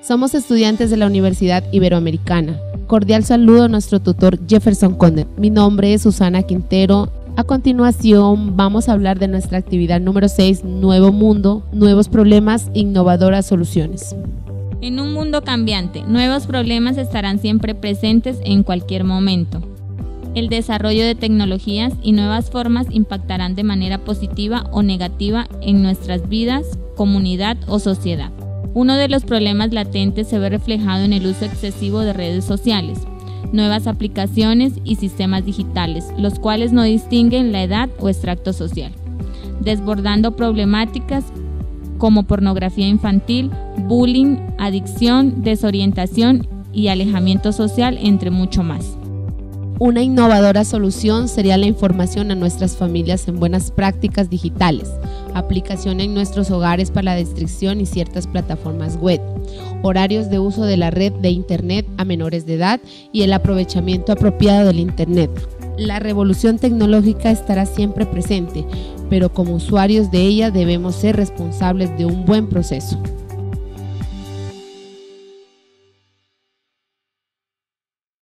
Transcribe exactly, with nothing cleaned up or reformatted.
Somos estudiantes de la Universidad Iberoamericana. Cordial saludo a nuestro tutor Jefferson Conde. Mi nombre es Susana Quintero. A continuación vamos a hablar de nuestra actividad número seis, Nuevo Mundo, Nuevos Problemas, Innovadoras Soluciones. En un mundo cambiante, nuevos problemas estarán siempre presentes en cualquier momento. El desarrollo de tecnologías y nuevas formas impactarán de manera positiva o negativa en nuestras vidas, comunidad o sociedad. Uno de los problemas latentes se ve reflejado en el uso excesivo de redes sociales, nuevas aplicaciones y sistemas digitales, los cuales no distinguen la edad o extracto social, desbordando problemáticas como pornografía infantil, bullying, adicción, desorientación y alejamiento social, entre mucho más. Una innovadora solución sería la información a nuestras familias en buenas prácticas digitales, aplicación en nuestros hogares para la distracción y ciertas plataformas web, horarios de uso de la red de Internet a menores de edad y el aprovechamiento apropiado del Internet. La revolución tecnológica estará siempre presente, pero como usuarios de ella debemos ser responsables de un buen proceso.